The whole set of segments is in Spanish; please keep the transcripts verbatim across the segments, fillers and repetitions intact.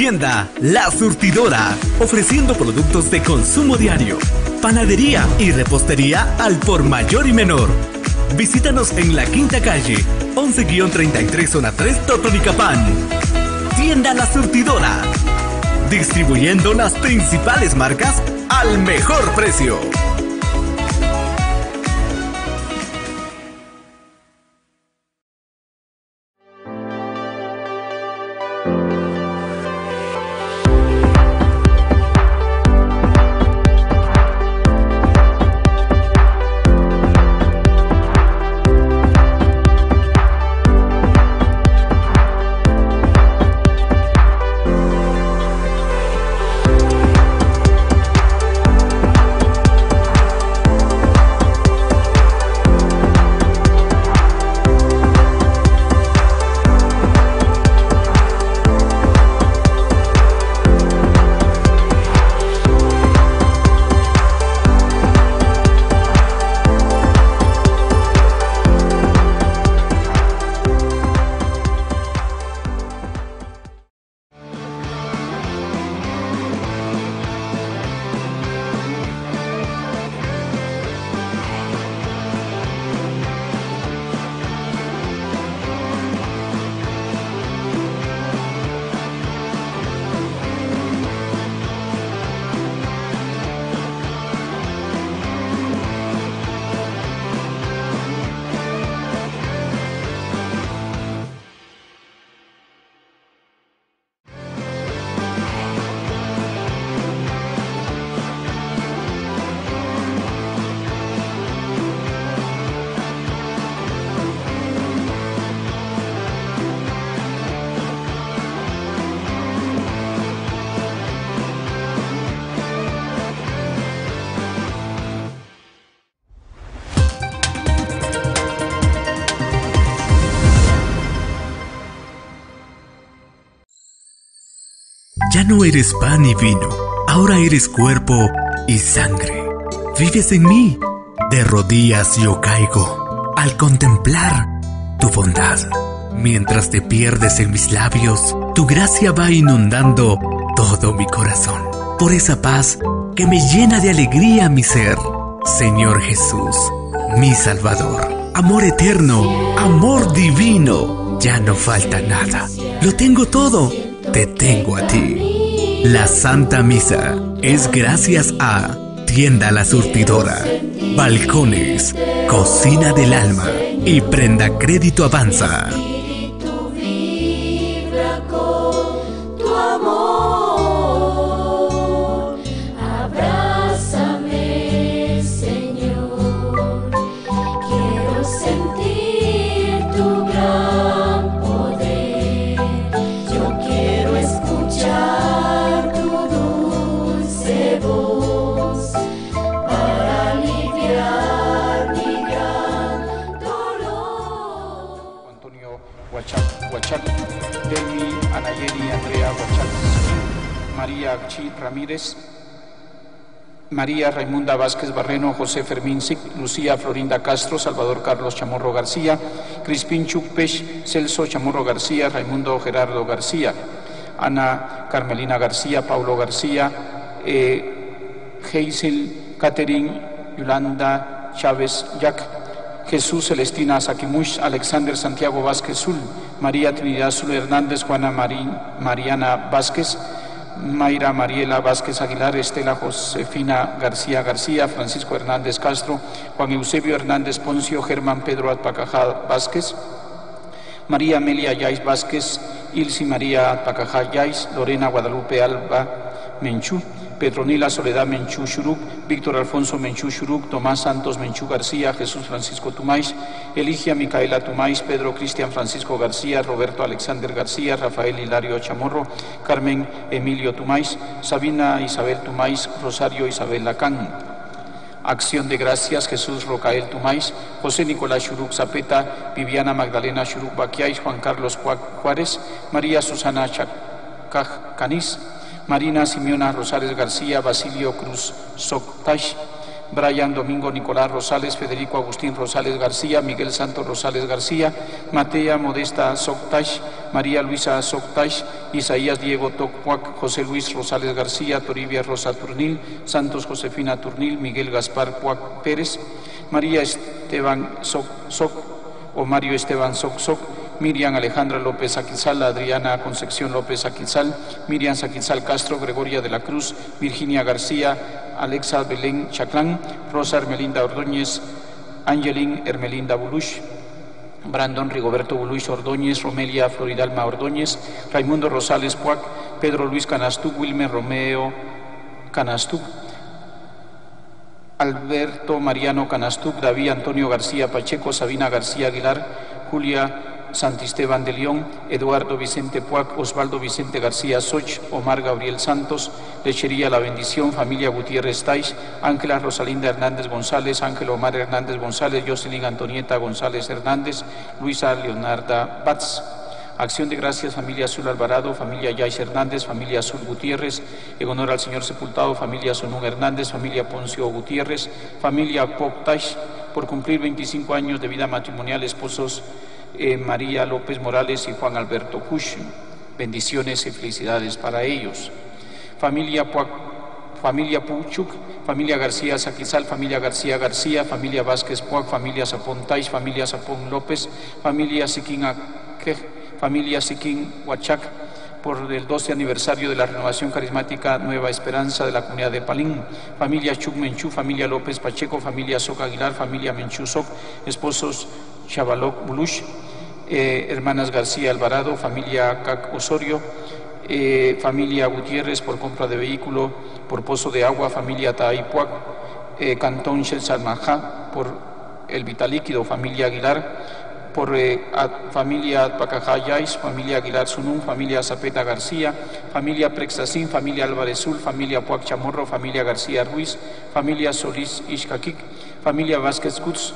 Tienda La Surtidora, ofreciendo productos de consumo diario, panadería y repostería al por mayor y menor. Visítanos en la quinta calle, once treinta y tres, zona tres, Totonicapán. Tienda La Surtidora, distribuyendo las principales marcas al mejor precio. Ya no eres pan y vino, ahora eres cuerpo y sangre. Vives en mí, de rodillas yo caigo al contemplar tu bondad. Mientras te pierdes en mis labios, tu gracia va inundando todo mi corazón. Por esa paz que me llena de alegría mi ser, Señor Jesús, mi Salvador. Amor eterno, amor divino, ya no falta nada. Lo tengo todo. Te tengo a ti. La Santa Misa es gracias a Tienda La Surtidora, Balcones, Cocina del Alma y Prenda Crédito Avanza. Delmi, Anayeli, Andrea Guachal, María Chi Ramírez, María Raimunda Vázquez Barreno, José Fermín Sic, Lucía Florinda Castro, Salvador Carlos Chamorro García, Crispín Chucpech, Celso Chamorro García, Raimundo Gerardo García, Ana Carmelina García, Paulo García, eh, Geisel, Catherine, Yolanda Chávez Jack, Jesús Celestina Saquimush, Alexander Santiago Vázquez Zul, María Trinidad Zul Hernández, Juana Marín, Mariana Vázquez, Mayra Mariela Vázquez Aguilar, Estela Josefina García García, Francisco Hernández Castro, Juan Eusebio Hernández Poncio, Germán Pedro Atpacajá Vázquez, María Amelia Yais Vázquez, Ilsi María Atpacajá Yais, Lorena Guadalupe Alba Menchú, Petronila Soledad Menchú Shuruk, Víctor Alfonso Menchú Shuruk, Tomás Santos Menchú García, Jesús Francisco Tumais, Eligia Micaela Tumais, Pedro Cristian Francisco García, Roberto Alexander García, Rafael Hilario Chamorro, Carmen Emilio Tumais, Sabina Isabel Tumais, Rosario Isabel Lacán. Acción de Gracias, Jesús Rocael Tumais, José Nicolás Shuruk Zapeta, Viviana Magdalena Shuruk Baquiais, Juan Carlos Juárez, María Susana Chacaj Canís, Marina Simeona Rosales García, Basilio Cruz Soctash, Brian Domingo Nicolás Rosales, Federico Agustín Rosales García, Miguel Santos Rosales García, Matea Modesta Soctash, María Luisa Soctash, Isaías Diego Tocpuac, José Luis Rosales García, Toribia Rosa Turnil, Santos Josefina Turnil, Miguel Gaspar Puac Pérez, María Esteban Soc Soc o Mario Esteban Soc Soc, Miriam Alejandra López Aquizal, Adriana Concepción López Aquizal, Miriam Saquizal Castro, Gregoria de la Cruz, Virginia García, Alexa Belén Chaclán, Rosa Hermelinda Ordóñez, Angelín Hermelinda Bulush, Brandon Rigoberto Bulush Ordóñez, Romelia Floridalma Ordóñez, Raimundo Rosales Puac, Pedro Luis Canastuc, Wilmer Romeo Canastuc, Alberto Mariano Canastuc, David Antonio García Pacheco, Sabina García Aguilar, Julia Santisteban de León, Eduardo Vicente Puac, Osvaldo Vicente García Soch, Omar Gabriel Santos, Lechería La Bendición, familia Gutiérrez Taix, Ángela Rosalinda Hernández González, Ángel Omar Hernández González, Jocelyn Antonieta González Hernández, Luisa Leonarda Batz. Acción de Gracias, familia Azul Alvarado, familia Yais Hernández, familia Azul Gutiérrez, en honor al señor sepultado, familia Sonún Hernández, familia Poncio Gutiérrez, familia Pop Taix, por cumplir veinticinco años de vida matrimonial, esposos Eh, María López Morales y Juan Alberto Push. Bendiciones y felicidades para ellos. Familia Puac, familia Puchuk, familia García Saquizal, familia García García, familia Vázquez Puac, familia Zapón Tais, familia Zapón López, familia Siquín Aquej, familia Siquín Huachac, por el doce aniversario de la renovación carismática Nueva Esperanza de la comunidad de Palín, familia Chuc Menchú, familia López Pacheco, familia Soc Aguilar, familia Menchú Soc, esposos Chavaloc Bulush, eh, hermanas García Alvarado, familia Cac Osorio, eh, familia Gutiérrez por compra de vehículo, por pozo de agua, familia Taipuac, eh, Cantón Chelsalmajá, por el vitalíquido, familia Aguilar, por eh, a, familia Pacajayais, familia Aguilar Sunún, familia Zapeta García, familia Prexacín, familia Álvarez Sul, familia Puac Chamorro, familia García Ruiz, familia Solís Ixcaquic, familia Vázquez Cutz,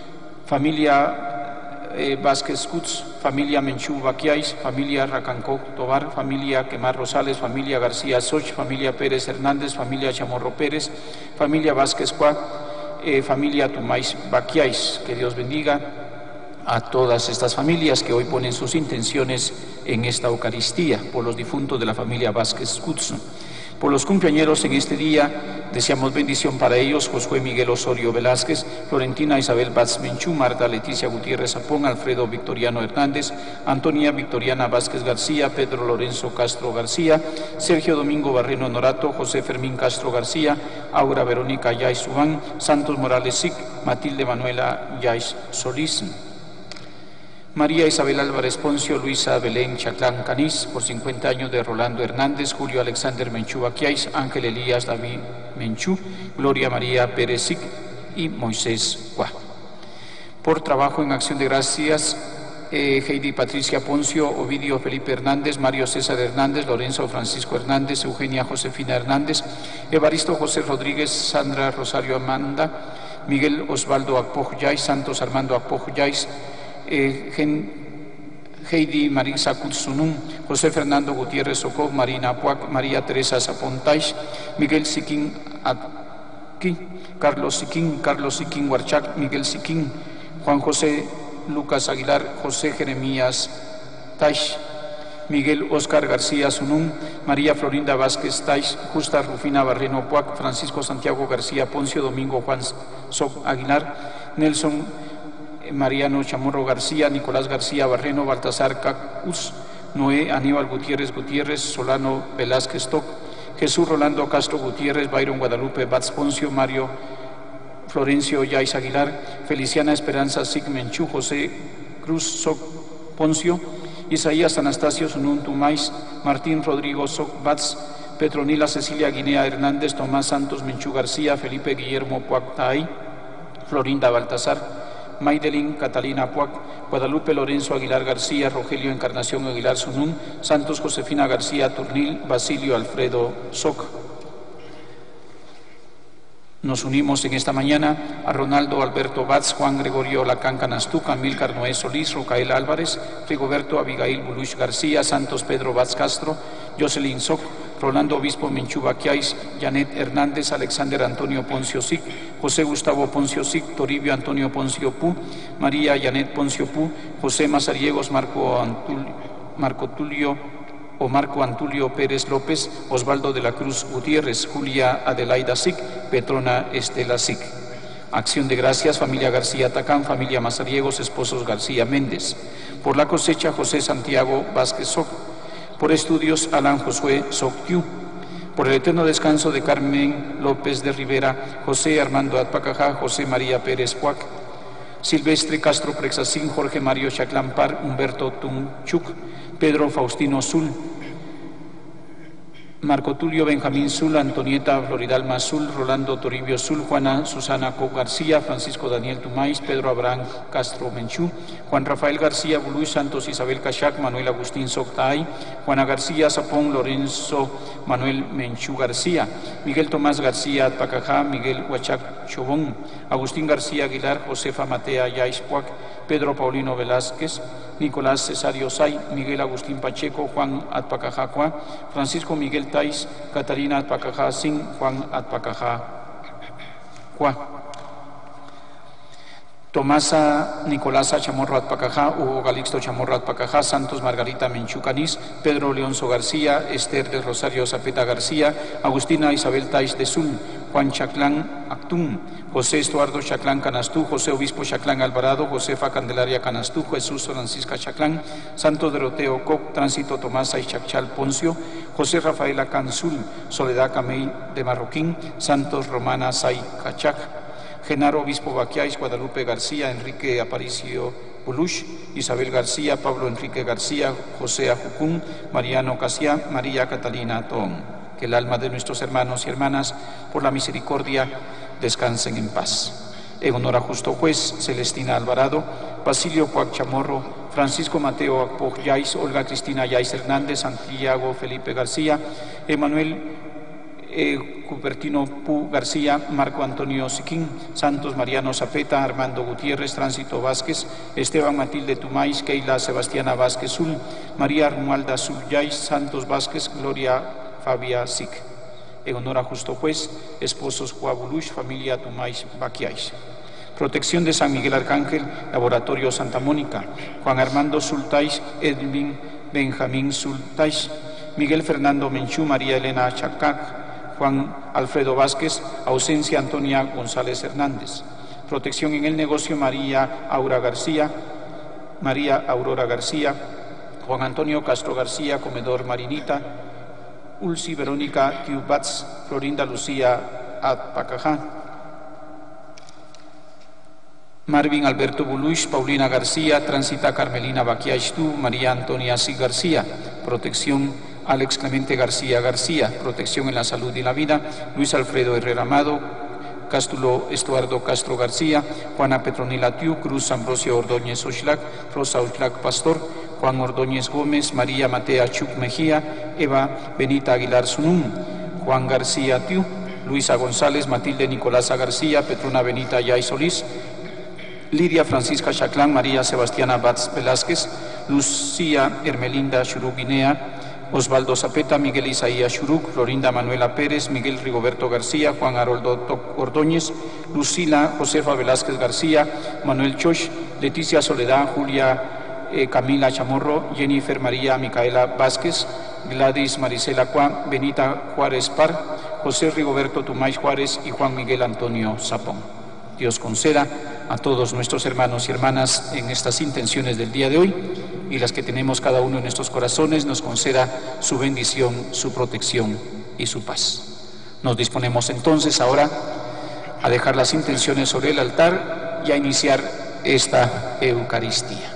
familia eh, Vázquez Cutz, familia Menchú Baquiais, familia Racancó Tobar, familia Quemar Rosales, familia García Soch, familia Pérez Hernández, familia Chamorro Pérez, familia Vázquez Cuac, eh, familia Tumais Baquiais. Que Dios bendiga a todas estas familias que hoy ponen sus intenciones en esta Eucaristía, por los difuntos de la familia Vázquez Cutz. Por los cumpleañeros en este día, deseamos bendición para ellos: Josué Miguel Osorio Velázquez, Florentina Isabel Batz Menchú, Marta Leticia Gutiérrez Zapón, Alfredo Victoriano Hernández, Antonia Victoriana Vázquez García, Pedro Lorenzo Castro García, Sergio Domingo Barreno Norato, José Fermín Castro García, Aura Verónica Yais Subán, Santos Morales Sic, Matilde Manuela Yais Solís. María Isabel Álvarez Poncio, Luisa Belén Chaclán Canís, por cincuenta años de Rolando Hernández, Julio Alexander Menchú Baquiais, Ángel Elías David Menchú, Gloria María Pérez Sic y Moisés Cuá. Por trabajo en Acción de Gracias, eh, Heidi Patricia Poncio, Ovidio Felipe Hernández, Mario César Hernández, Lorenzo Francisco Hernández, Eugenia Josefina Hernández, Evaristo José Rodríguez, Sandra Rosario Amanda, Miguel Osvaldo Akpoj Yais, Santos Armando Akpoj Yais, Eh, Heidi Marisa Kutsunum, José Fernando Gutiérrez Sokov, Marina Puac, María Teresa Zapontaish, Miguel Siquín Aquí, Carlos Siquín, Carlos Siquín Huarchac, Miguel Siquín, Juan José Lucas Aguilar, José Jeremías Taish, Miguel Oscar García Sunum, María Florinda Vázquez Taish, Justa Rufina Barreno Puac, Francisco Santiago García Poncio, Domingo Juan Soc Aguilar, Nelson Mariano Chamorro García, Nicolás García Barreno, Baltasar Cacus, Noé Aníbal Gutiérrez Gutiérrez, Solano Velázquez Toc, Jesús Rolando Castro Gutiérrez, Byron Guadalupe Batz Poncio, Mario Florencio Yais Aguilar, Feliciana Esperanza Sig Menchú, José Cruz Soc Poncio, Isaías Anastasio Sunún Tumais, Martín Rodrigo Soc Batz, Petronila Cecilia Guinea Hernández, Tomás Santos Menchú García, Felipe Guillermo Puactay, Florinda Baltasar, Maydelín Catalina Puac, Guadalupe Lorenzo Aguilar García, Rogelio Encarnación Aguilar Sunún, Santos Josefina García Turnil, Basilio Alfredo Soc. Nos unimos en esta mañana a Ronaldo Alberto Batz, Juan Gregorio Lacán Canastuc, Amílcar Noé Solís, Rocael Álvarez, Rigoberto Abigail Bulush García, Santos Pedro Batz Castro, Jocelyn Soc, Rolando Obispo Menchú Baquiais, Janet Hernández, Alexander Antonio Poncio Sic, José Gustavo Poncio Sic, Toribio Antonio Poncio Pu, María Janet Poncio Pu, José Mazariegos, Marco, Antul, Marco Tulio o Marco Antulio Pérez López, Osvaldo de la Cruz Gutiérrez, Julia Adelaida Sic, Petrona Estela Sic. Acción de gracias, familia García Tacán, familia Mazariegos, esposos García Méndez. Por la cosecha, José Santiago Vázquez Soc. Por estudios, Alan Josué Soctiu. Por el eterno descanso de Carmen López de Rivera, José Armando Atpacajá, José María Pérez Puac. Silvestre Castro Prexacín, Jorge Mario Chaclampar, Humberto Tunchuc, Pedro Faustino Zul, Marco Tulio Benjamín Zul, Antonieta Floridalma Zul, Rolando Toribio Zul, Juana Susana Co García, Francisco Daniel Tumais, Pedro Abraham Castro Menchú, Juan Rafael García Buluy, Santos Isabel Cachac, Manuel Agustín Soctay, Juana García Zapón, Lorenzo Manuel Menchú García, Miguel Tomás García Atpacajá, Miguel Huachac Chobón, Agustín García Aguilar, Josefa Matea Yaispuac, Pedro Paulino Velázquez, Nicolás Cesario Say, Miguel Agustín Pacheco, Juan Atpacajá Cuá, Francisco Miguel Tais, Catarina Atpacajá Sin, Juan Atpacajá Cuá. Tomasa Nicolasa Chamorro Atpacajá, Hugo Calixto Chamorro Atpacajá, Santos Margarita Menchú Canís, Pedro Leonzo García, Esther de Rosario Zapeta García, Agustina Isabel Tais de Zul, Juan Chaclán Actún, José Estuardo Chaclán Canastú, José Obispo Chaclán Alvarado, Josefa Candelaria Canastú, Jesús Francisca Chaclán, Santo Doroteo Coc, Tránsito Tomasa y Chachal Poncio, José Rafaela Canzul, Soledad Camey de Marroquín, Santos Romana Say Cachac, Genaro Obispo Baquiais, Guadalupe García, Enrique Aparicio Bulush, Isabel García, Pablo Enrique García, José Ajucún, Mariano Casiá, María Catalina Toón. Que el alma de nuestros hermanos y hermanas, por la misericordia, descansen en paz. En honor a Justo Juez, Celestina Alvarado, Basilio Cuac Chamorro, Francisco Mateo Acpoj Yais, Olga Cristina Yais Hernández, Santiago Felipe García, Emanuel Eh, Cupertino Pu García, Marco Antonio Siquín, Santos Mariano Zapeta, Armando Gutiérrez, Tránsito Vázquez, Esteban Matilde Tumais, Keila Sebastiana Vázquez Zul, María Romualda Zul Yais, Santos Vázquez, Gloria Fabia Sic. En honor a Justo Juez, esposos Juabulush, familia Tumais Baquiais. Protección de San Miguel Arcángel, Laboratorio Santa Mónica, Juan Armando Sultais, Edwin Benjamín Sultais, Miguel Fernando Menchú, María Elena Chacac, Juan Alfredo Vázquez, ausencia Antonia González Hernández. Protección en el negocio, María Aura García, María Aurora García, Juan Antonio Castro García, Comedor Marinita, Ulsi Verónica Cubats, Florinda Lucía Atpacajá, Marvin Alberto Bulush, Paulina García, Tránsita Carmelina Baquiaistú, María Antonia C. García. Protección Alex Clemente García García, protección en la salud y la vida, Luis Alfredo Herrera Amado, Cástulo Estuardo Castro García, Juana Petronila Tiu, Cruz Ambrosio Ordóñez Oxlac, Rosa Oxlac Pastor, Juan Ordóñez Gómez, María Matea Chuc Mejía, Eva Benita Aguilar Sunum, Juan García Tiu, Luisa González, Matilde Nicolasa García, Petrona Benita Yay Solís, Lidia Francisca Chaclán, María Sebastiana Batz Velázquez, Lucía Hermelinda Churuguinea, Osvaldo Zapeta, Miguel Isaías Churuc, Florinda Manuela Pérez, Miguel Rigoberto García, Juan Haroldo Ordóñez, Lucila Josefa Velázquez García, Manuel Choch, Leticia Soledad, Julia eh, Camila Chamorro, Jennifer María Micaela Vázquez, Gladys Marisela Cuá, Benita Juárez Par, José Rigoberto Tumais Juárez y Juan Miguel Antonio Zapón. Dios conceda a todos nuestros hermanos y hermanas en estas intenciones del día de hoy y las que tenemos cada uno en nuestros corazones, nos conceda su bendición, su protección y su paz. Nos disponemos entonces ahora a dejar las intenciones sobre el altar y a iniciar esta Eucaristía.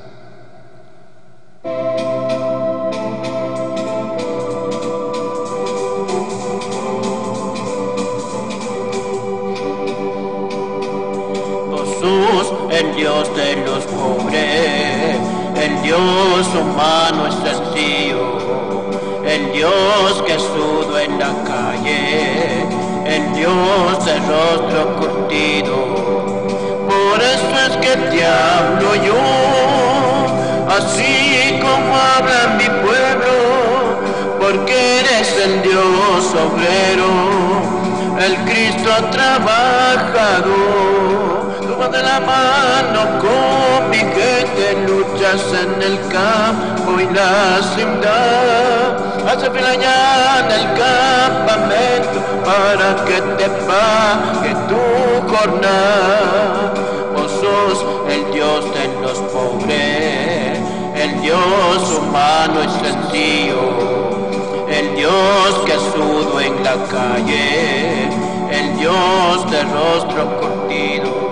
El Dios de los pobres, el Dios humano es sencillo, el Dios que sudo en la calle, el Dios de rostro curtido. Por eso es que te hablo yo, así como habla mi pueblo, porque eres el obrero, el Cristo trabajador. Toma de la mano con mi gente, luchas en el campo y la ciudad. Hace mañana el campamento para que te pague tu jornada. Vos sos el Dios de los pobres, el Dios humano y sencillo, el Dios que sudo en la calle, el Dios de rostro curtido.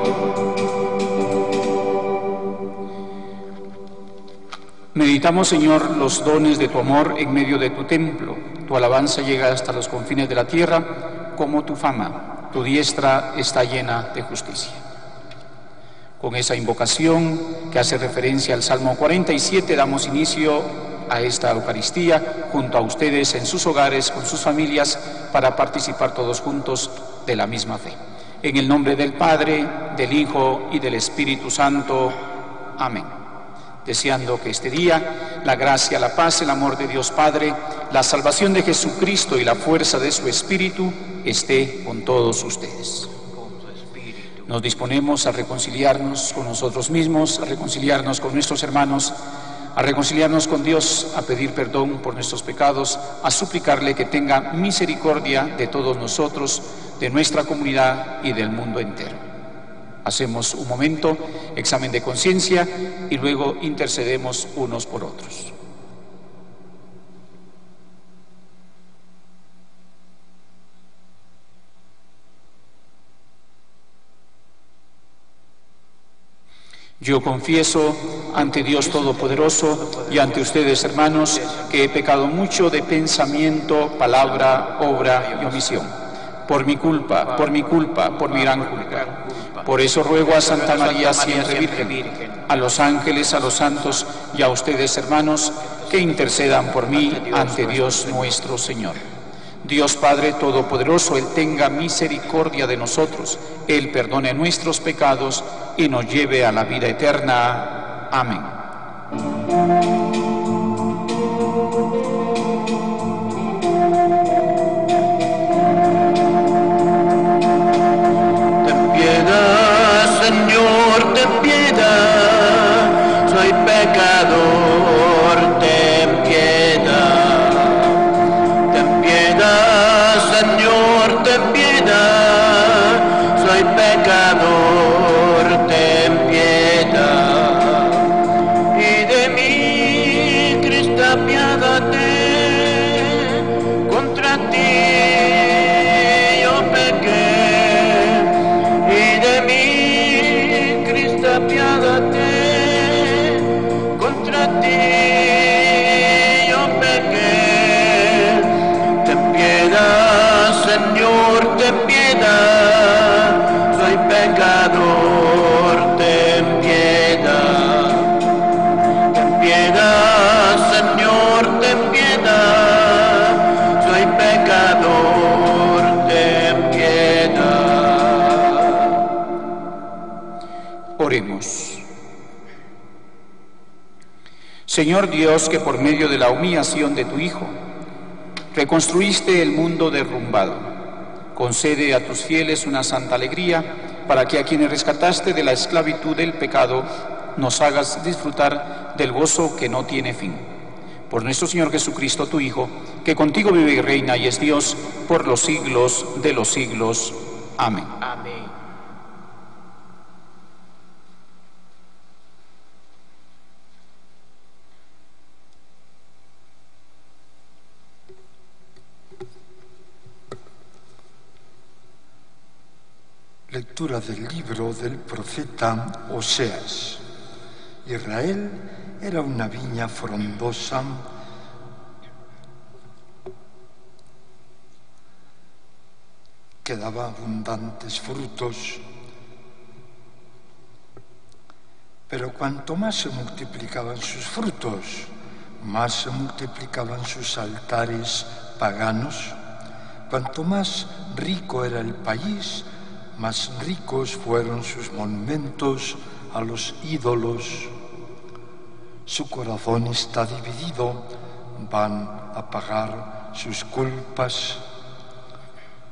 Meditamos, Señor, los dones de tu amor en medio de tu templo. Tu alabanza llega hasta los confines de la tierra, como tu fama. Tu diestra está llena de justicia. Con esa invocación que hace referencia al Salmo cuarenta y siete, damos inicio a esta Eucaristía junto a ustedes en sus hogares, con sus familias, para participar todos juntos de la misma fe. En el nombre del Padre, del Hijo y del Espíritu Santo. Amén. Deseando que este día la gracia, la paz, el amor de Dios Padre, la salvación de Jesucristo y la fuerza de su Espíritu esté con todos ustedes. Nos disponemos a reconciliarnos con nosotros mismos, a reconciliarnos con nuestros hermanos, a reconciliarnos con Dios, a pedir perdón por nuestros pecados, a suplicarle que tenga misericordia de todos nosotros, de nuestra comunidad y del mundo entero. Hacemos un momento, examen de conciencia, y luego intercedemos unos por otros. Yo confieso ante Dios Todopoderoso y ante ustedes, hermanos, que he pecado mucho de pensamiento, palabra, obra y omisión. Por mi culpa, por mi culpa, por mi gran culpa. Por eso ruego a Santa María siempre Virgen, a los ángeles, a los santos y a ustedes, hermanos, que intercedan por mí ante Dios nuestro Señor. Dios Padre Todopoderoso, Él tenga misericordia de nosotros, Él perdone nuestros pecados y nos lleve a la vida eterna. Amén. Ten piedad, Señor, ten piedad, soy pecador, ten piedad. Ten piedad, Señor, ten piedad, soy pecador, ten piedad. Y de mí, Cristo, apiádate, contra ti yo pequé. Y de mí, Cristo, apiádate, contra ti yo pequé. Ten piedad, Señor, ten piedad, soy pecador, ten piedad. Ten piedad, Señor, ten piedad, soy pecador, ten piedad. Oremos. Señor Dios, que por medio de la humillación de tu Hijo reconstruiste el mundo derrumbado, concede a tus fieles una santa alegría, para que a quienes rescataste de la esclavitud del pecado nos hagas disfrutar del gozo que no tiene fin. Por nuestro Señor Jesucristo, tu Hijo, que contigo vive y reina y es Dios por los siglos de los siglos. Amén. Amén. Lectura del libro del profeta Oseas. Israel era una viña frondosa que daba abundantes frutos, pero cuanto más se multiplicaban sus frutos, más se multiplicaban sus altares paganos. Cuanto más rico era el país, más ricos fueron sus monumentos a los ídolos. Su corazón está dividido, van a pagar sus culpas.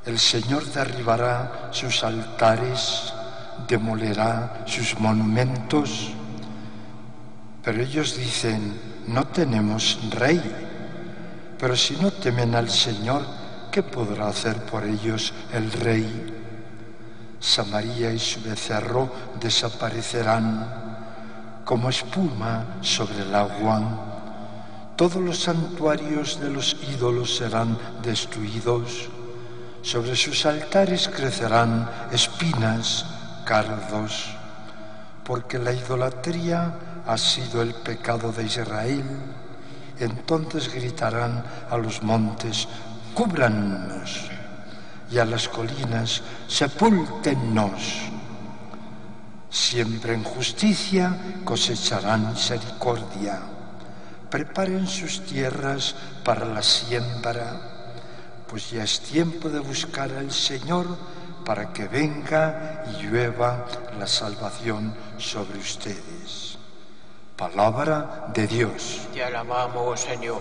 El Señor derribará sus altares, demolerá sus monumentos. Pero ellos dicen, no tenemos rey. Pero si no temen al Señor, ¿qué podrá hacer por ellos el rey? Samaria y su becerro desaparecerán como espuma sobre el agua. Todos los santuarios de los ídolos serán destruidos. Sobre sus altares crecerán espinas, cardos, porque la idolatría ha sido el pecado de Israel. Entonces gritarán a los montes, cúbrannos, y a las colinas, sepúltennos. Siembren justicia, cosecharán misericordia. Preparen sus tierras para la siembra, pues ya es tiempo de buscar al Señor para que venga y llueva la salvación sobre ustedes. Palabra de Dios. Te alabamos, Señor.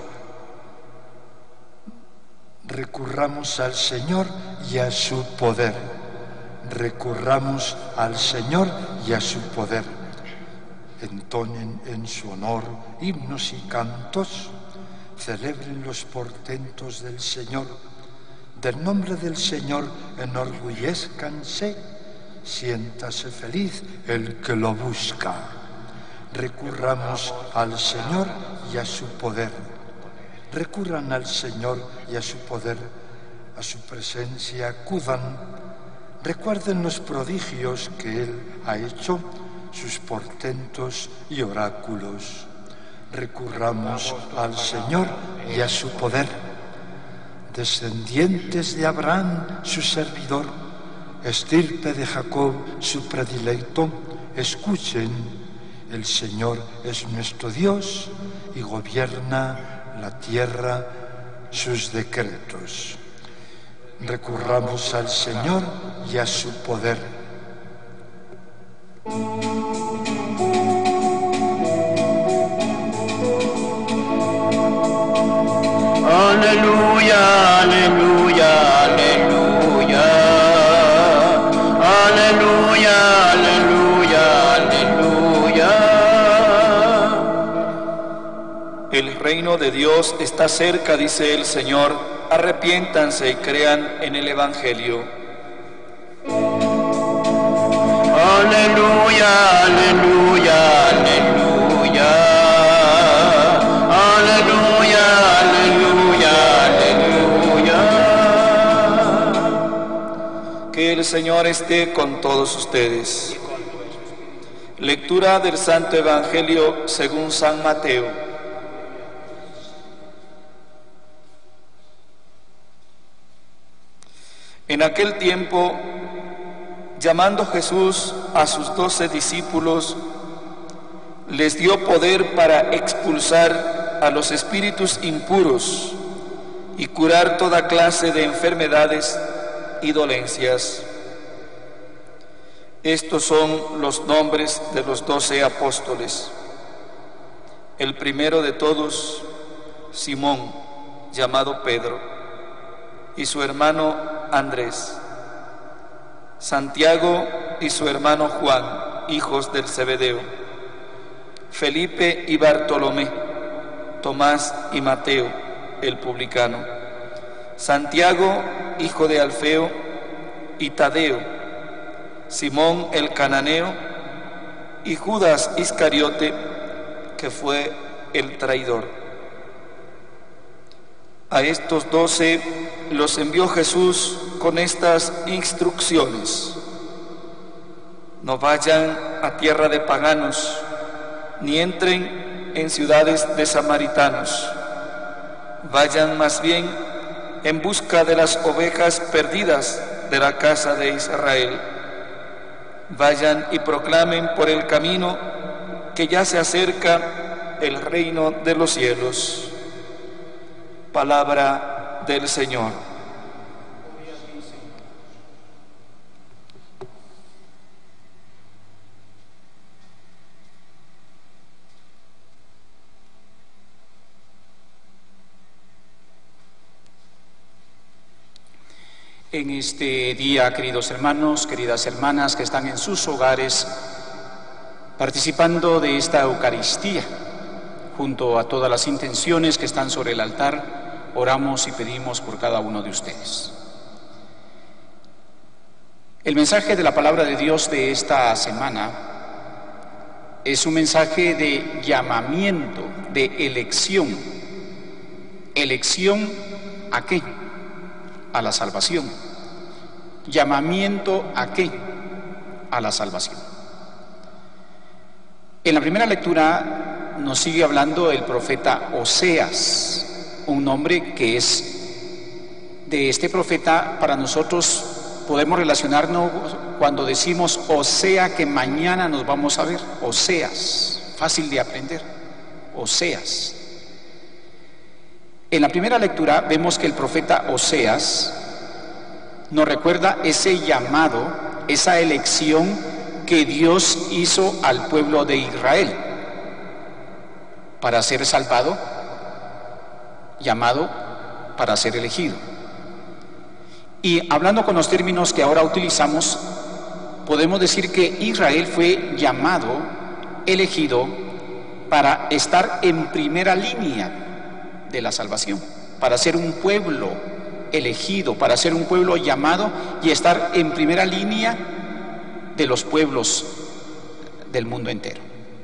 Recurramos al Señor y a su poder. Recurramos al Señor y a su poder. Entonen en su honor himnos y cantos. Celebren los portentos del Señor. Del nombre del Señor enorgullezcanse. Siéntase feliz el que lo busca. Recurramos al Señor y a su poder. Recurran al Señor y a su poder, a su presencia acudan. Recuerden los prodigios que Él ha hecho, sus portentos y oráculos. Recurramos al Señor y a su poder. Descendientes de Abraham, su servidor, estirpe de Jacob, su predilecto, escuchen, el Señor es nuestro Dios y gobierna la tierra, sus decretos. Recurramos al Señor y a su poder. Aleluya, aleluya, aleluya. Aleluya, aleluya, aleluya. El reino de Dios está cerca, dice el Señor. Arrepiéntanse y crean en el Evangelio. Aleluya, aleluya, aleluya. Aleluya, aleluya, aleluya. Que el Señor esté con todos ustedes. Lectura del Santo Evangelio según San Mateo. En aquel tiempo, llamando Jesús a sus doce discípulos, les dio poder para expulsar a los espíritus impuros y curar toda clase de enfermedades y dolencias. Estos son los nombres de los doce apóstoles. El primero de todos, Simón, llamado Pedro, y su hermano Andrés, Santiago y su hermano Juan, hijos del Zebedeo, Felipe y Bartolomé, Tomás y Mateo, el publicano, Santiago, hijo de Alfeo, y Tadeo, Simón el cananeo, y Judas Iscariote, que fue el traidor. A estos doce los envió Jesús con estas instrucciones: no vayan a tierra de paganos, ni entren en ciudades de samaritanos. Vayan más bien en busca de las ovejas perdidas de la casa de Israel. Vayan y proclamen por el camino que ya se acerca el reino de los cielos. Palabra del Señor. En este día, queridos hermanos, queridas hermanas que están en sus hogares participando de esta Eucaristía, junto a todas las intenciones que están sobre el altar, oramos y pedimos por cada uno de ustedes. El mensaje de la palabra de Dios de esta semana es un mensaje de llamamiento, de elección. ¿Elección a qué? A la salvación. ¿Llamamiento a qué? A la salvación. En la primera lectura nos sigue hablando el profeta Oseas, un nombre que es de este profeta. Para nosotros podemos relacionarnos cuando decimos o sea que mañana nos vamos a ver. Oseas, fácil de aprender. Oseas. En la primera lectura vemos que el profeta Oseas nos recuerda ese llamado, esa elección que Dios hizo al pueblo de Israel para ser salvado, llamado para ser elegido. Y hablando con los términos que ahora utilizamos, podemos decir que Israel fue llamado, elegido, para estar en primera línea de la salvación, para ser un pueblo elegido, para ser un pueblo llamado y estar en primera línea de los pueblos del mundo entero.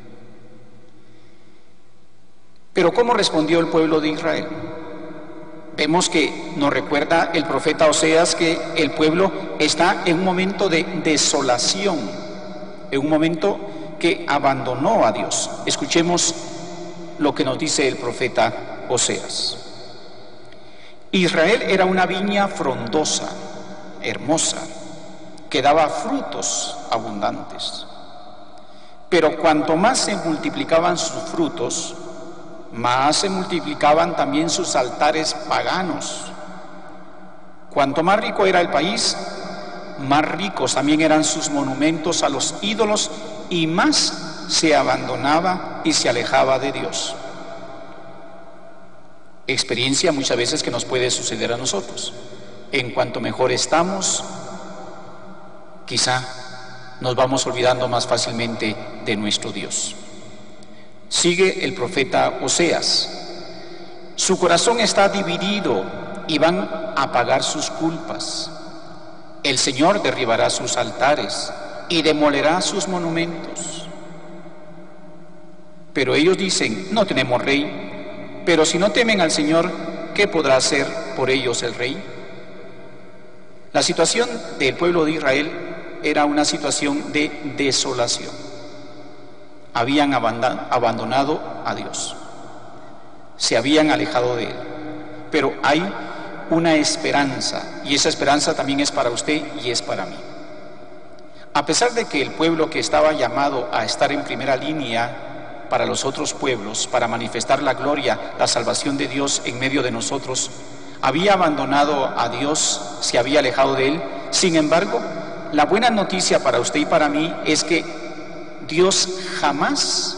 Pero ¿cómo respondió el pueblo de Israel? Vemos que nos recuerda el profeta Oseas que el pueblo está en un momento de desolación, en un momento que abandonó a Dios. Escuchemos lo que nos dice el profeta Oseas. Israel era una viña frondosa, hermosa, que daba frutos abundantes. Pero cuanto más se multiplicaban sus frutos, más se multiplicaban también sus altares paganos. Cuanto más rico era el país, más ricos también eran sus monumentos a los ídolos y más se abandonaba y se alejaba de Dios. Experiencia muchas veces que nos puede suceder a nosotros. En cuanto mejor estamos, quizá nos vamos olvidando más fácilmente de nuestro Dios. Sigue el profeta Oseas. Su corazón está dividido y van a pagar sus culpas. El Señor derribará sus altares y demolerá sus monumentos. Pero ellos dicen, no tenemos rey. Pero si no temen al Señor, ¿qué podrá hacer por ellos el rey? La situación del pueblo de Israel era una situación de desolación. Habían abandonado a Dios, se habían alejado de Él. Pero hay una esperanza, y esa esperanza también es para usted y es para mí. A pesar de que el pueblo que estaba llamado a estar en primera línea para los otros pueblos, para manifestar la gloria, la salvación de Dios en medio de nosotros, había abandonado a Dios, se había alejado de Él. Sin embargo, la buena noticia para usted y para mí es que Dios jamás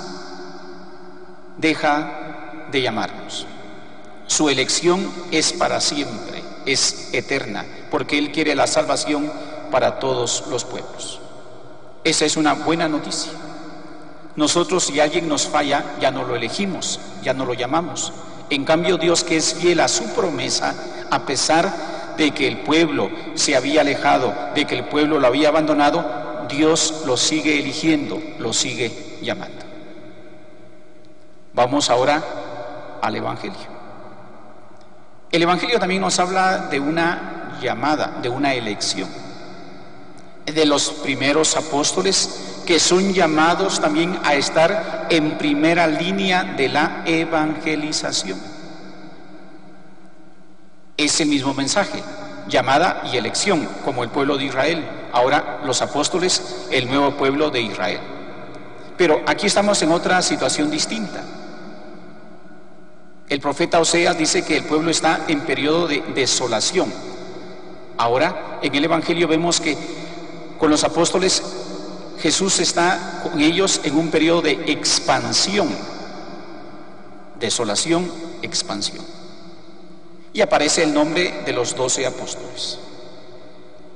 deja de llamarnos. Su elección es para siempre, es eterna, porque Él quiere la salvación para todos los pueblos. Esa es una buena noticia. Nosotros, si alguien nos falla, ya no lo elegimos, ya no lo llamamos. En cambio, Dios, que es fiel a su promesa, a pesar de que el pueblo se había alejado, de que el pueblo lo había abandonado, Dios lo sigue eligiendo, lo sigue llamando. Vamos ahora al Evangelio. El Evangelio también nos habla de una llamada, de una elección. De los primeros apóstoles que son llamados también a estar en primera línea de la evangelización. Ese mismo mensaje, llamada y elección, como el pueblo de Israel. Ahora los apóstoles, el nuevo pueblo de Israel. Pero aquí estamos en otra situación distinta. El profeta Oseas dice que el pueblo está en periodo de desolación. Ahora, en el Evangelio vemos que con los apóstoles Jesús está con ellos en un periodo de expansión. Desolación, expansión. Y aparece el nombre de los doce apóstoles.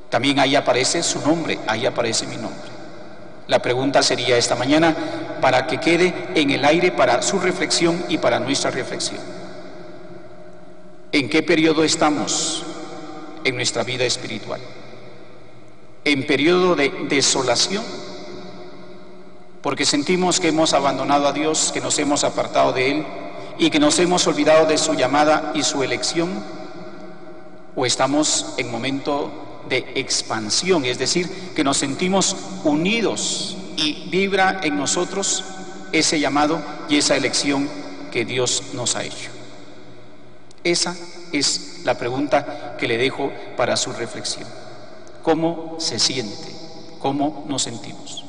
También ahí aparece su nombre, ahí aparece mi nombre. La pregunta sería esta mañana, para que quede en el aire para su reflexión y para nuestra reflexión. ¿En qué periodo estamos en nuestra vida espiritual? ¿En periodo de desolación? Porque sentimos que hemos abandonado a Dios, que nos hemos apartado de Él y que nos hemos olvidado de su llamada y su elección. ¿O estamos en momento de expansión, es decir, que nos sentimos unidos y vibra en nosotros ese llamado y esa elección que Dios nos ha hecho? Esa es la pregunta que le dejo para su reflexión. ¿Cómo se siente? ¿Cómo nos sentimos?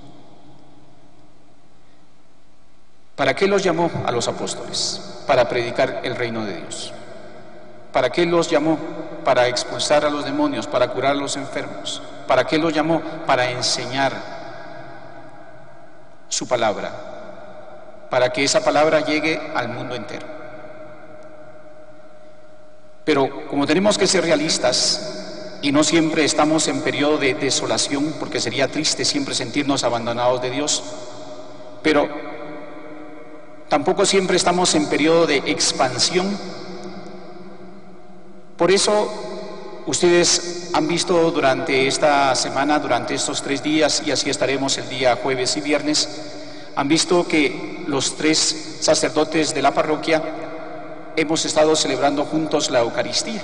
¿Para qué los llamó a los apóstoles? Para predicar el reino de Dios. ¿Para qué los llamó? Para expulsar a los demonios, para curar a los enfermos. ¿Para qué los llamó? Para enseñar su palabra, para que esa palabra llegue al mundo entero. Pero como tenemos que ser realistas y no siempre estamos en periodo de desolación, porque sería triste siempre sentirnos abandonados de Dios, pero tampoco siempre estamos en periodo de expansión. Por eso ustedes han visto durante esta semana, durante estos tres días, y así estaremos el día jueves y viernes, han visto que los tres sacerdotes de la parroquia hemos estado celebrando juntos la Eucaristía,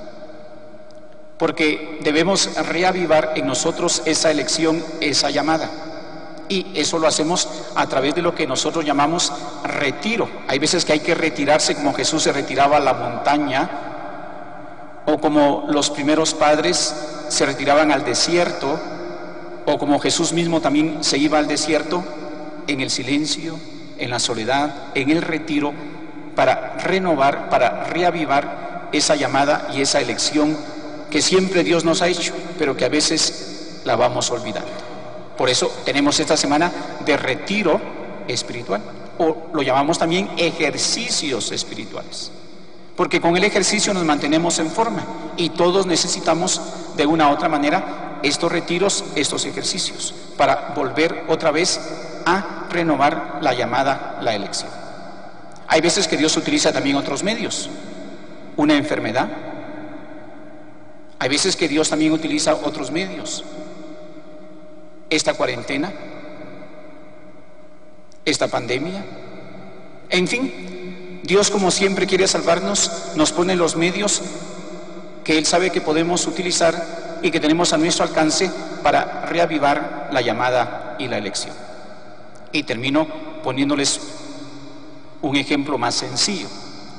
porque debemos reavivar en nosotros esa elección, esa llamada, y eso lo hacemos a través de lo que nosotros llamamos retiro. Hay veces que hay que retirarse, como Jesús se retiraba a la montaña, o como los primeros padres se retiraban al desierto, o como Jesús mismo también se iba al desierto, en el silencio, en la soledad, en el retiro, para renovar, para reavivar esa llamada y esa elección que siempre Dios nos ha hecho, pero que a veces la vamos olvidando. Por eso tenemos esta semana de retiro espiritual, o lo llamamos también ejercicios espirituales. Porque con el ejercicio nos mantenemos en forma y todos necesitamos de una u otra manera estos retiros, estos ejercicios, para volver otra vez a renovar la llamada, la elección. Hay veces que Dios utiliza también otros medios, una enfermedad. Hay veces que Dios también utiliza otros medios. Esta cuarentena, esta pandemia, en fin. Dios, como siempre quiere salvarnos, nos pone los medios que Él sabe que podemos utilizar y que tenemos a nuestro alcance para reavivar la llamada y la elección. Y termino poniéndoles un ejemplo más sencillo.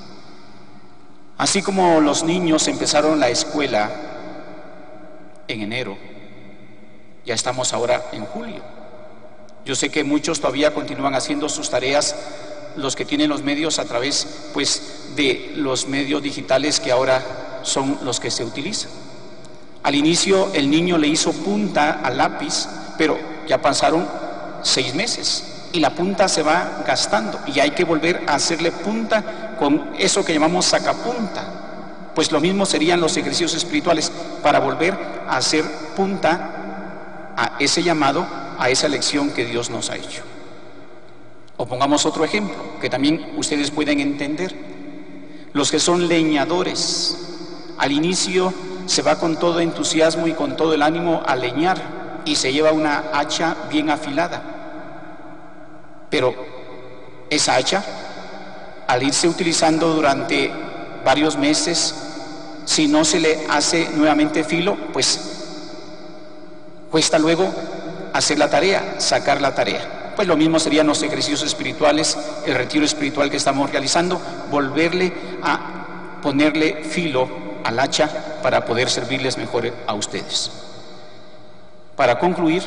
Así como los niños empezaron la escuela en enero, ya estamos ahora en julio. Yo sé que muchos todavía continúan haciendo sus tareas, los que tienen los medios a través pues de los medios digitales que ahora son los que se utilizan. Al inicio el niño le hizo punta al lápiz, pero ya pasaron seis meses y la punta se va gastando y hay que volver a hacerle punta con eso que llamamos sacapunta. Pues lo mismo serían los ejercicios espirituales, para volver a hacer punta a ese llamado, a esa elección que Dios nos ha hecho. O pongamos otro ejemplo que también ustedes pueden entender. Los que son leñadores, al inicio se va con todo entusiasmo y con todo el ánimo a leñar y se lleva una hacha bien afilada. Pero esa hacha, al irse utilizando durante varios meses, si no se le hace nuevamente filo, pues cuesta luego hacer la tarea, sacar la tarea. Pues lo mismo serían los ejercicios espirituales, el retiro espiritual que estamos realizando, volverle a ponerle filo al hacha para poder servirles mejor a ustedes. Para concluir,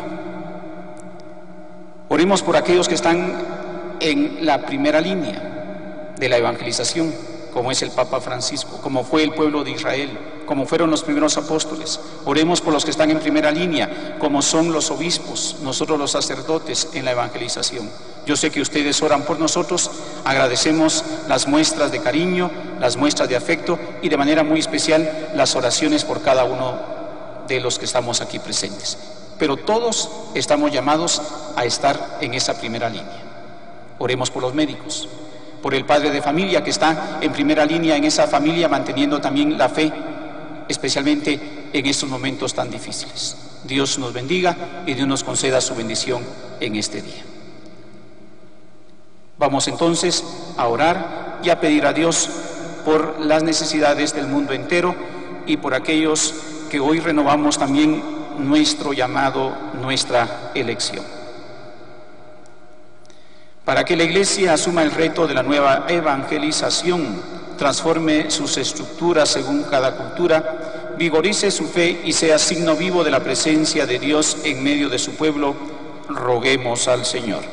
oremos por aquellos que están en la primera línea de la evangelización, como es el Papa Francisco, como fue el pueblo de Israel, como fueron los primeros apóstoles. Oremos por los que están en primera línea, como son los obispos, nosotros los sacerdotes en la evangelización. Yo sé que ustedes oran por nosotros, agradecemos las muestras de cariño, las muestras de afecto y de manera muy especial las oraciones por cada uno de los que estamos aquí presentes. Pero todos estamos llamados a estar en esa primera línea. Oremos por los médicos, por el padre de familia que está en primera línea en esa familia, manteniendo también la fe, especialmente en estos momentos tan difíciles. Dios nos bendiga y Dios nos conceda su bendición en este día. Vamos entonces a orar y a pedir a Dios por las necesidades del mundo entero y por aquellos que hoy renovamos también nuestro llamado, nuestra elección. Para que la Iglesia asuma el reto de la nueva evangelización, transforme sus estructuras según cada cultura, vigorice su fe y sea signo vivo de la presencia de Dios en medio de su pueblo, roguemos al Señor.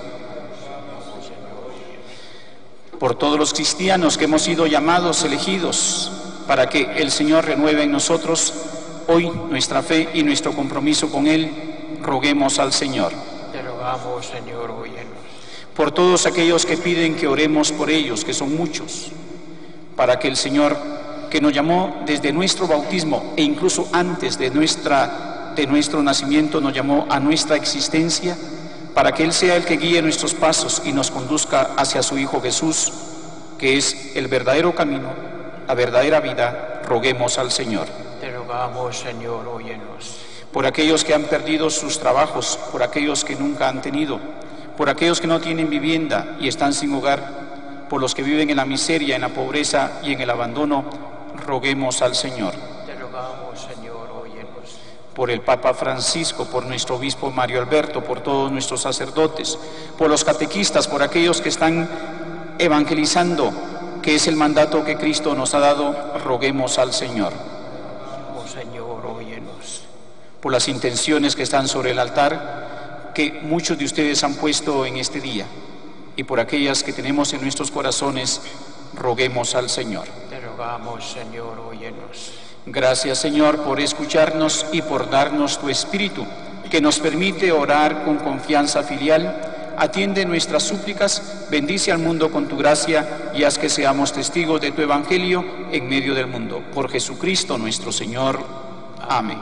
Por todos los cristianos que hemos sido llamados, elegidos, para que el Señor renueve en nosotros hoy nuestra fe y nuestro compromiso con Él, roguemos al Señor. Te rogamos, Señor, óyenos. Por todos aquellos que piden que oremos por ellos, que son muchos, para que el Señor, que nos llamó desde nuestro bautismo e incluso antes de, nuestra, de nuestro nacimiento, nos llamó a nuestra existencia, para que Él sea el que guíe nuestros pasos y nos conduzca hacia su Hijo Jesús, que es el verdadero camino, la verdadera vida, roguemos al Señor. Te rogamos, Señor, óyenos. Por aquellos que han perdido sus trabajos, por aquellos que nunca han tenido, por aquellos que no tienen vivienda y están sin hogar, por los que viven en la miseria, en la pobreza y en el abandono, roguemos al Señor. Te rogamos, Señor, óyenos. Por el Papa Francisco, por nuestro obispo Mario Alberto, por todos nuestros sacerdotes, por los catequistas, por aquellos que están evangelizando, que es el mandato que Cristo nos ha dado, roguemos al Señor. Oh Señor, óyenos. Por las intenciones que están sobre el altar, que muchos de ustedes han puesto en este día, y por aquellas que tenemos en nuestros corazones, roguemos al Señor. Te rogamos, Señor, óyenos. Gracias, Señor, por escucharnos y por darnos tu Espíritu, que nos permite orar con confianza filial. Atiende nuestras súplicas, bendice al mundo con tu gracia y haz que seamos testigos de tu Evangelio en medio del mundo. Por Jesucristo nuestro Señor. Amén.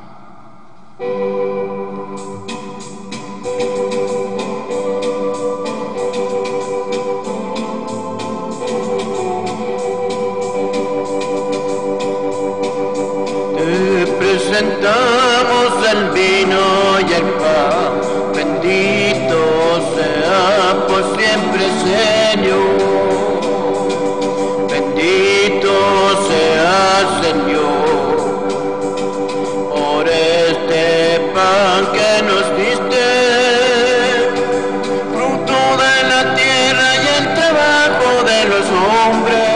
Te presentamos el vino y el pan, bendito sea por siempre, Señor. Bendito sea, Señor, por este pan que nos diste, fruto de la tierra y el trabajo de los hombres.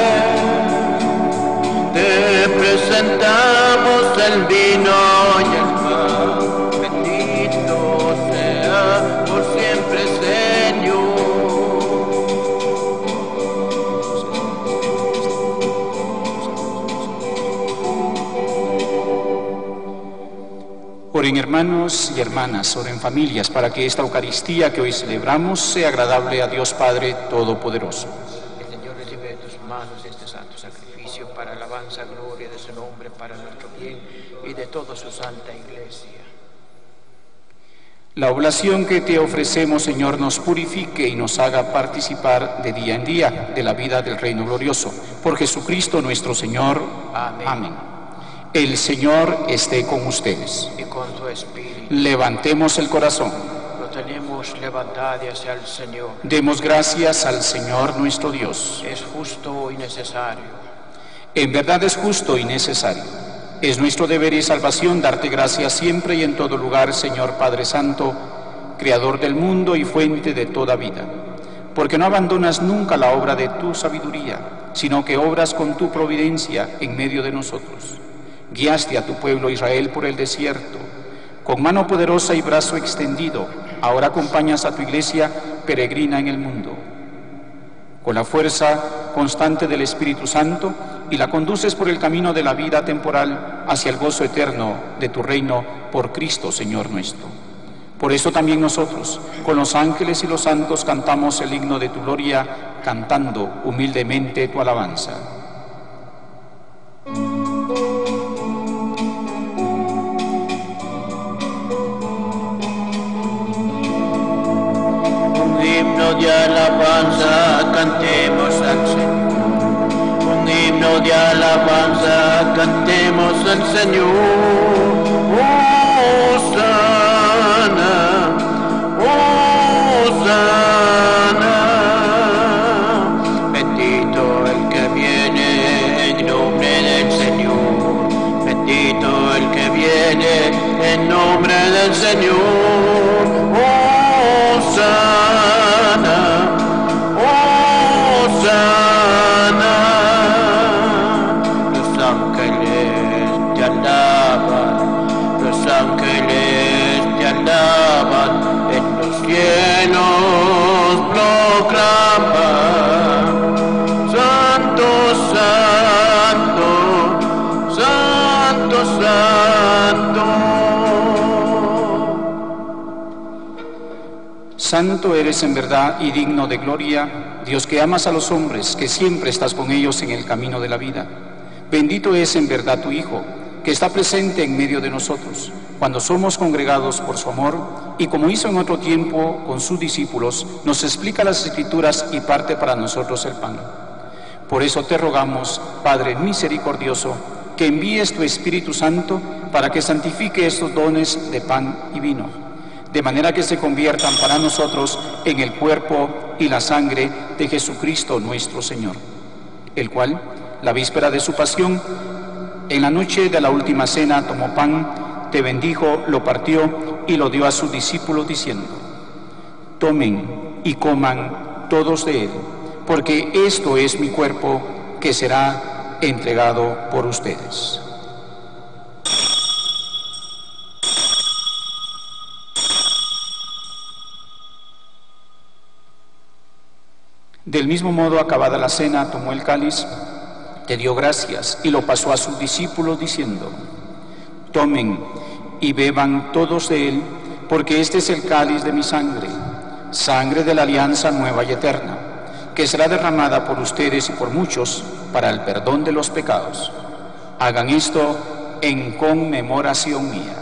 Te presentamos el vino y el pan, bendito sea por siempre, Señor. Oren hermanos y hermanas, oren familias, para que esta Eucaristía que hoy celebramos sea agradable a Dios Padre Todopoderoso. El Señor recibe de tus manos este santo sacrificio para alabanza, gloria de su nombre, para nuestro bien y de toda su santa Iglesia. La oblación que te ofrecemos, Señor, nos purifique y nos haga participar de día en día de la vida del reino glorioso. Por Jesucristo nuestro Señor. Amén. Amén. El Señor esté con ustedes. Y con tu espíritu. Levantemos el corazón. Lo tenemos levantado hacia el Señor. Demos gracias al Señor nuestro Dios. Es justo y necesario. En verdad es justo y necesario. Es nuestro deber y salvación darte gracias siempre y en todo lugar, Señor Padre Santo, Creador del mundo y fuente de toda vida, porque no abandonas nunca la obra de tu sabiduría, sino que obras con tu providencia en medio de nosotros. Guiaste a tu pueblo Israel por el desierto, con mano poderosa y brazo extendido, ahora acompañas a tu iglesia peregrina en el mundo, con la fuerza constante del Espíritu Santo, y la conduces por el camino de la vida temporal hacia el gozo eterno de tu reino por Cristo, Señor nuestro. Por eso también nosotros, con los ángeles y los santos, cantamos el himno de tu gloria, cantando humildemente tu alabanza. himno de alabanza cantemos al Señor. Un himno de alabanza cantemos al Señor. Hosana, Hosana. Bendito el que viene en nombre del Señor. Bendito el que viene en nombre del Señor. Hosana, Hosana. Los ángeles te alaban, los ángeles te alaban, en los cielos proclaman. Santo, santo, santo, santo. Santo eres en verdad y digno de gloria, Dios que amas a los hombres, que siempre estás con ellos en el camino de la vida. Bendito es en verdad tu Hijo, que está presente en medio de nosotros, cuando somos congregados por su amor, y como hizo en otro tiempo con sus discípulos, nos explica las Escrituras y parte para nosotros el pan. Por eso te rogamos, Padre misericordioso, que envíes tu Espíritu Santo para que santifique estos dones de pan y vino, de manera que se conviertan para nosotros en el cuerpo y la sangre de Jesucristo nuestro Señor, el cual, la víspera de su pasión, en la noche de la última cena tomó pan, te bendijo, lo partió y lo dio a sus discípulos diciendo: tomen y coman todos de él, porque esto es mi cuerpo que será entregado por ustedes. Del mismo modo, acabada la cena, tomó el cáliz, te dio gracias y lo pasó a sus discípulos diciendo: tomen y beban todos de él, porque este es el cáliz de mi sangre, sangre de la alianza nueva y eterna, que será derramada por ustedes y por muchos para el perdón de los pecados. Hagan esto en conmemoración mía.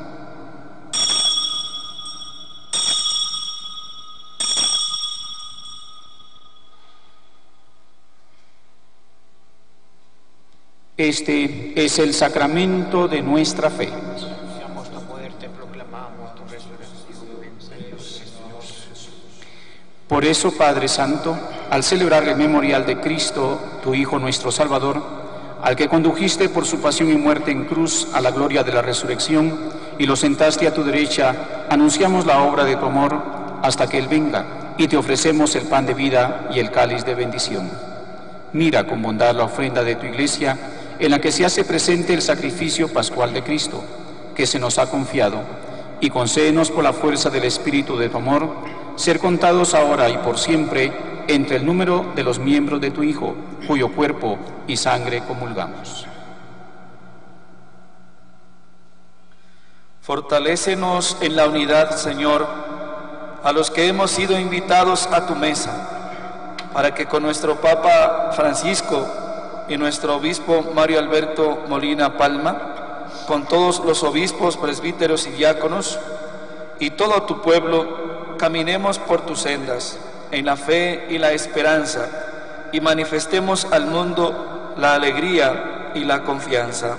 Este es el sacramento de nuestra fe. Anunciamos tu muerte, proclamamos tu resurrección. Señor Jesús. Por eso, Padre Santo, al celebrar el memorial de Cristo, tu Hijo nuestro Salvador, al que condujiste por su pasión y muerte en cruz a la gloria de la resurrección y lo sentaste a tu derecha, anunciamos la obra de tu amor hasta que Él venga, y te ofrecemos el pan de vida y el cáliz de bendición. Mira con bondad la ofrenda de tu Iglesia, en la que se hace presente el sacrificio pascual de Cristo, que se nos ha confiado, y concédenos por la fuerza del Espíritu de tu amor, ser contados ahora y por siempre entre el número de los miembros de tu Hijo, cuyo cuerpo y sangre comulgamos. Fortalécenos en la unidad, Señor, a los que hemos sido invitados a tu mesa, para que con nuestro Papa Francisco y nuestro obispo Mario Alberto Molina Palma, con todos los obispos, presbíteros y diáconos, y todo tu pueblo, caminemos por tus sendas, en la fe y la esperanza, y manifestemos al mundo la alegría y la confianza.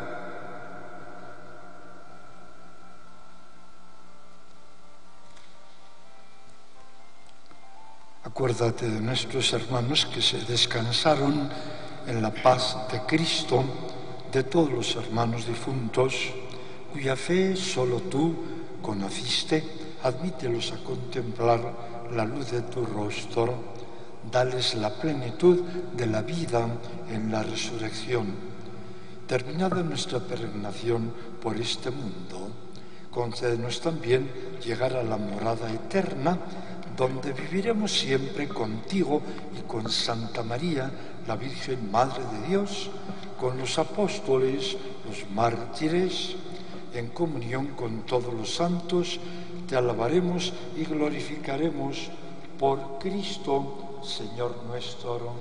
Acuérdate de nuestros hermanos que se descansaron en la paz de Cristo, de todos los hermanos difuntos, cuya fe solo tú conociste, admítelos a contemplar la luz de tu rostro, dales la plenitud de la vida en la resurrección. Terminada nuestra peregrinación por este mundo, concédenos también llegar a la morada eterna, donde viviremos siempre contigo y con Santa María, la Virgen Madre de Dios, con los apóstoles, los mártires, en comunión con todos los santos, te alabaremos y glorificaremos por Cristo, Señor nuestro.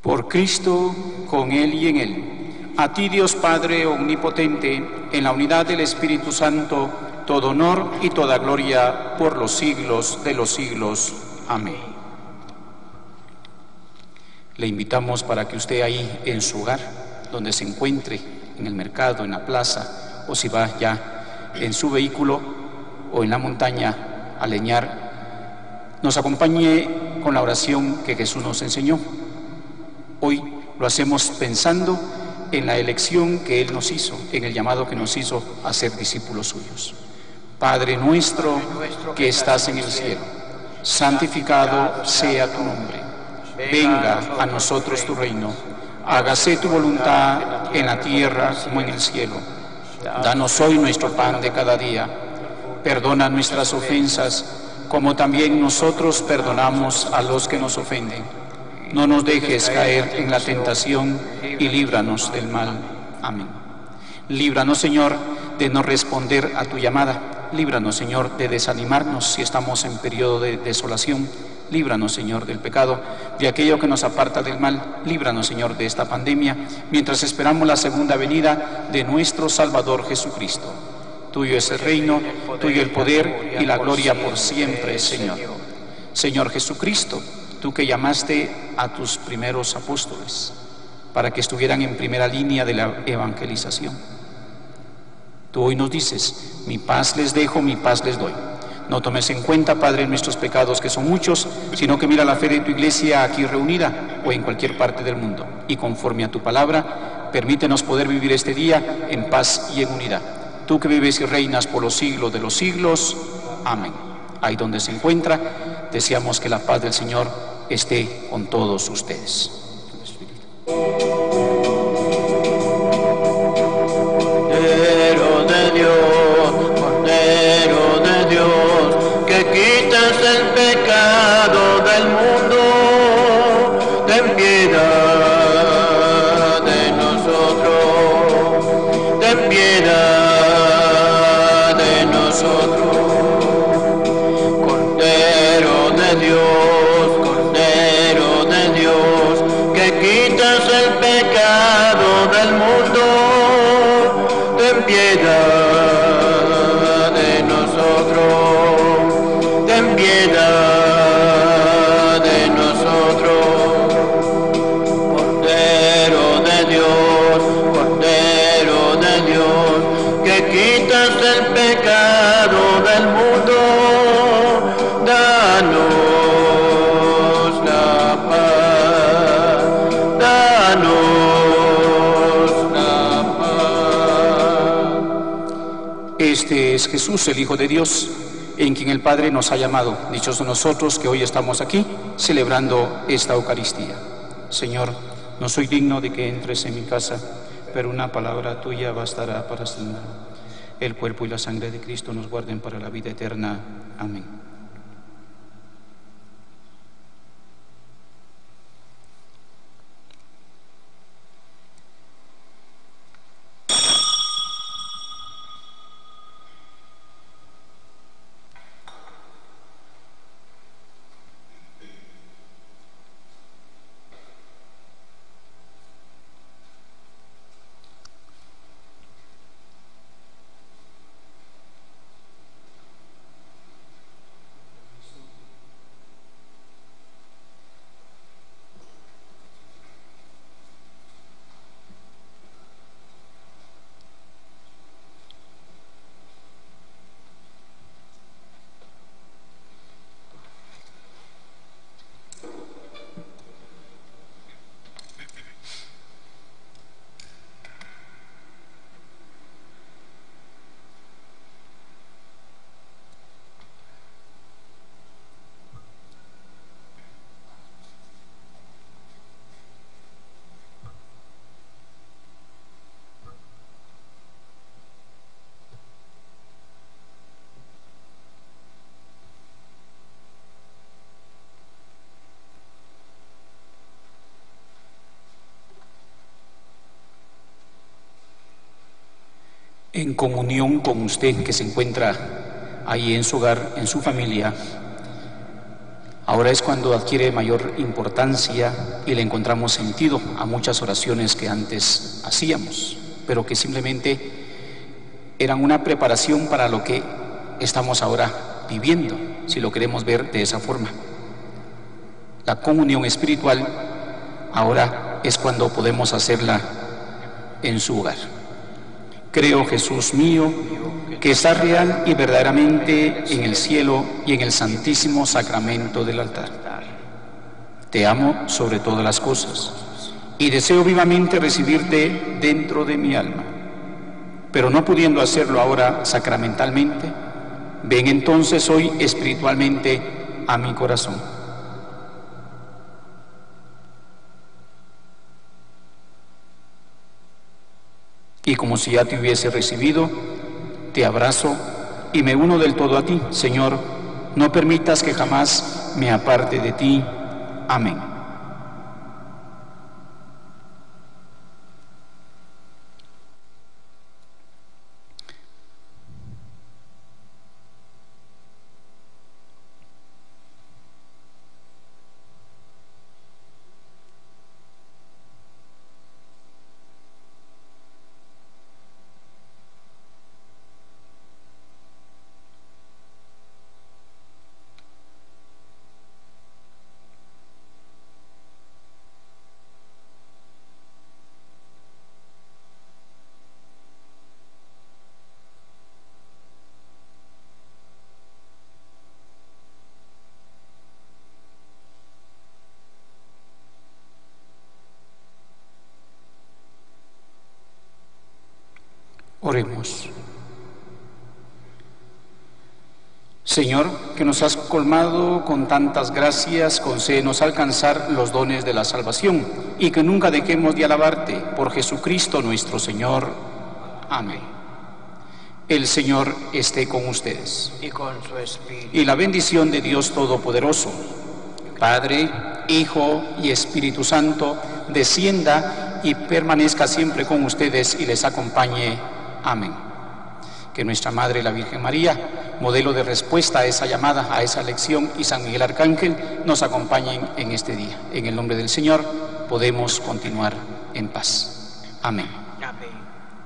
Por Cristo, con Él y en Él. A ti, Dios Padre omnipotente, en la unidad del Espíritu Santo, todo honor y toda gloria por los siglos de los siglos. Amén. Le invitamos para que usted ahí en su hogar, donde se encuentre, en el mercado, en la plaza, o si va ya en su vehículo o en la montaña a leñar, nos acompañe con la oración que Jesús nos enseñó. Hoy lo hacemos pensando en la elección que Él nos hizo, en el llamado que nos hizo a ser discípulos suyos. Padre nuestro que estás en el cielo, santificado sea tu nombre. Venga a nosotros tu reino. Hágase tu voluntad en la tierra como en el cielo. Danos hoy nuestro pan de cada día. Perdona nuestras ofensas, como también nosotros perdonamos a los que nos ofenden. No nos dejes caer en la tentación y líbranos del mal. Amén. Líbranos, Señor, de no responder a tu llamada. Líbranos, Señor, de desanimarnos si estamos en periodo de desolación. Líbranos, Señor, del pecado, de aquello que nos aparta del mal. Líbranos, Señor, de esta pandemia, mientras esperamos la segunda venida de nuestro Salvador Jesucristo. Tuyo es el reino, tuyo el poder y la gloria por siempre, Señor. Señor Jesucristo, tú que llamaste a tus primeros apóstoles para que estuvieran en primera línea de la evangelización. Tú hoy nos dices, mi paz les dejo, mi paz les doy. No tomes en cuenta, Padre, nuestros pecados, que son muchos, sino que mira la fe de tu iglesia aquí reunida o en cualquier parte del mundo. Y conforme a tu palabra, permítenos poder vivir este día en paz y en unidad. Tú que vives y reinas por los siglos de los siglos. Amén. Ahí donde se encuentra, deseamos que la paz del Señor esté con todos ustedes. Cordero de Dios, Cordero de Dios, que quitas el pecado del mundo, ten piedad de nosotros, ten piedad de nosotros. Cordero de Dios, Cordero de Dios, que quitas el pecado del mundo, ten piedad de nosotros, ten piedad de nosotros. Cordero de Dios, Cordero de Dios, que quitas el pecado del mundo, danos la paz, danos la paz. Este es Jesús, el Hijo de Dios, en quien el Padre nos ha llamado. Dichosos nosotros que hoy estamos aquí celebrando esta Eucaristía. Señor, no soy digno de que entres en mi casa, pero una palabra tuya bastará para sanar. El cuerpo y la sangre de Cristo nos guarden para la vida eterna. Amén. En comunión con usted que se encuentra ahí en su hogar, en su familia, Ahora es cuando adquiere mayor importancia y le encontramos sentido a muchas oraciones que antes hacíamos, pero que simplemente eran una preparación para lo que estamos ahora viviendo, si lo queremos ver de esa forma. La comunión espiritual ahora es cuando podemos hacerla en su hogar. Creo, Jesús mío, que estás real y verdaderamente en el cielo y en el santísimo sacramento del altar. Te amo sobre todas las cosas y deseo vivamente recibirte dentro de mi alma. Pero no pudiendo hacerlo ahora sacramentalmente, ven entonces hoy espiritualmente a mi corazón. Y como si ya te hubiese recibido, te abrazo y me uno del todo a ti. Señor, no permitas que jamás me aparte de ti. Amén. Oremos. Señor, que nos has colmado con tantas gracias, concédenos alcanzar los dones de la salvación y que nunca dejemos de alabarte por Jesucristo nuestro Señor. Amén. El Señor esté con ustedes. Y con su espíritu. Y la bendición de Dios Todopoderoso, Padre, Hijo y Espíritu Santo, descienda y permanezca siempre con ustedes y les acompañe. Amén. Que nuestra Madre, la Virgen María, modelo de respuesta a esa llamada, a esa lección, y San Miguel Arcángel nos acompañen en este día. En el nombre del Señor podemos continuar en paz. Amén. Amén.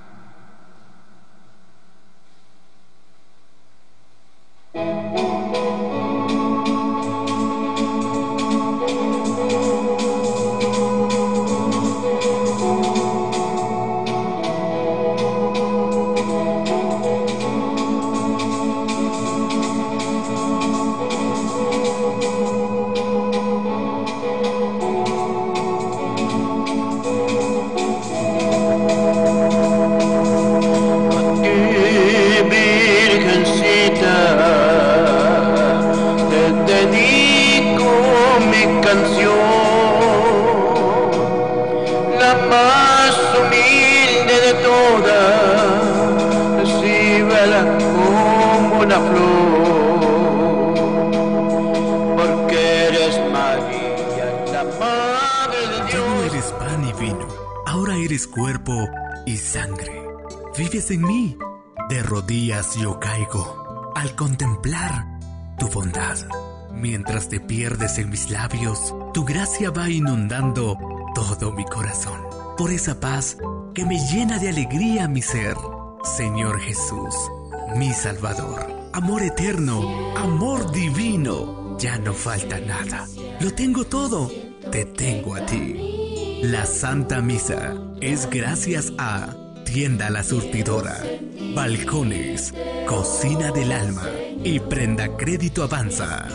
Cuerpo y sangre, vives en mí, de rodillas yo caigo al contemplar tu bondad. Mientras te pierdes en mis labios, tu gracia va inundando todo mi corazón. Por esa paz que me llena de alegría mi ser, Señor Jesús, mi Salvador, amor eterno, amor divino, ya no falta nada, lo tengo todo, te tengo a ti. La Santa Misa es gracias a Tienda La Surtidora, Balcones, Cocina del Alma y Prenda Crédito Avanza.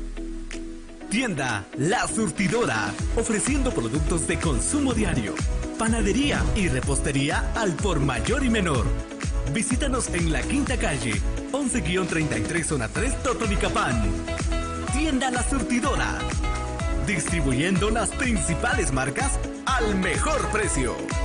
Tienda La Surtidora, ofreciendo productos de consumo diario. panadería y repostería al por mayor y menor. Visítanos en la Quinta Calle, once treinta y tres, zona tres, Totonicapán. Tienda La Surtidora, distribuyendo las principales marcas al mejor precio.